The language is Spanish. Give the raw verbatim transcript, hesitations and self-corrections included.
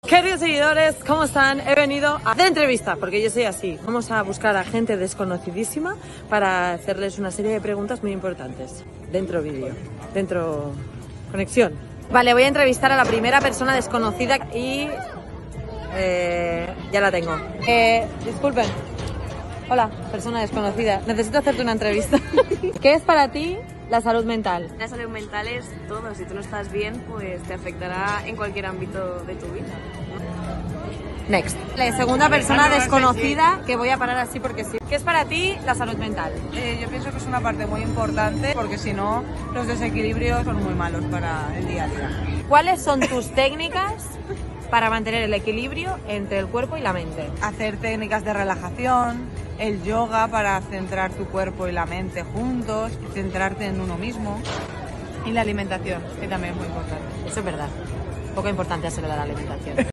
Queridos seguidores, ¿cómo están? He venido a de entrevista, porque yo soy así. Vamos a buscar a gente desconocidísima para hacerles una serie de preguntas muy importantes. Dentro vídeo, dentro conexión. Vale, voy a entrevistar a la primera persona desconocida y... Eh, ya la tengo. Eh, disculpen. Hola, persona desconocida. Necesito hacerte una entrevista. ¿Qué es para ti la salud mental? La salud mental es todo. Si tú no estás bien, pues te afectará en cualquier ámbito de tu vida. Next. La segunda persona desconocida que voy a parar así porque sí. ¿Qué es para ti la salud mental? Eh, yo pienso que es una parte muy importante porque si no, los desequilibrios son muy malos para el día a día. ¿Cuáles son tus técnicas para mantener el equilibrio entre el cuerpo y la mente? Hacer técnicas de relajación, el yoga para centrar tu cuerpo y la mente juntos, centrarte en uno mismo, y la alimentación, que también es muy importante. Eso es verdad. Poco importante hacerlo de la alimentación.